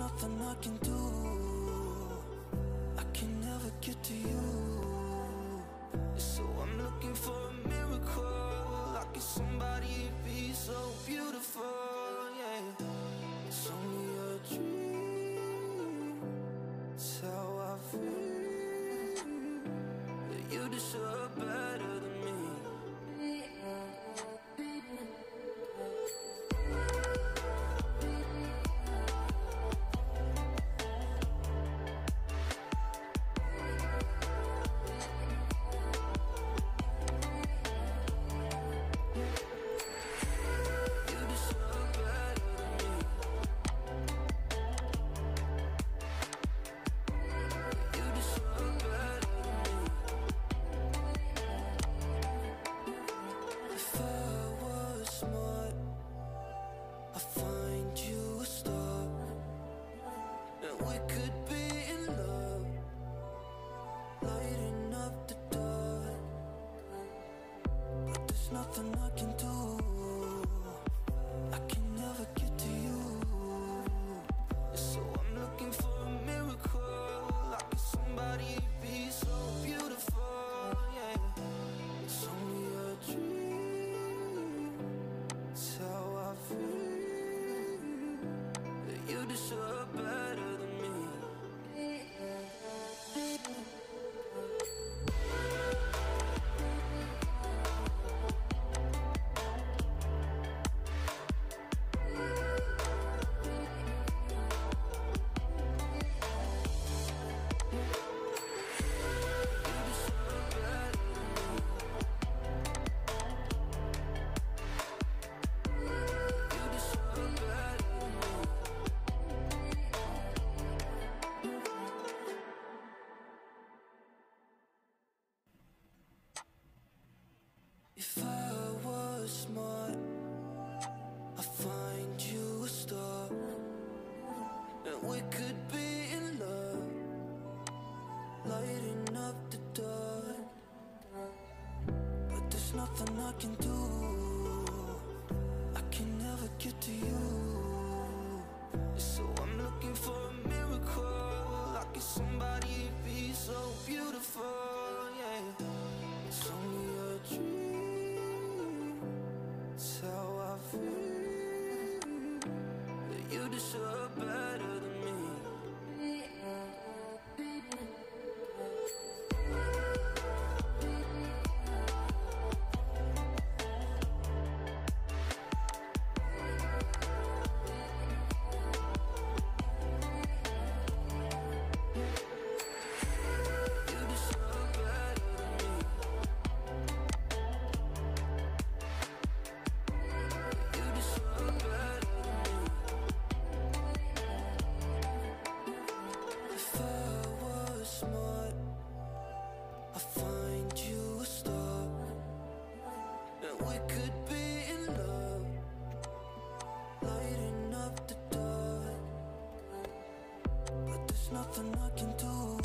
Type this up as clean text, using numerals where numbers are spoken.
nothing I can do. I can never get to you. So I'm looking for a miracle. Like it's somebody be so beautiful, yeah. It's only a dream. It's how I feel. That you deserve better than me. Nothing I can do. I can never get to you. So I'm looking for a miracle. Like it's somebody be so beautiful, yeah. It's only a dream. It's how I feel. That you deserve better than me. If I was smart, I'd find you a star, and we could be in love, lighting up the dark. But there's nothing I can do. I can never get to you. So I'm looking for a miracle. Like it's somebody be so beautiful, yeah. It's only a dream. It's how I feel. That you deserve better than me. We could be in love, lighting up the dark. But there's nothing I can do.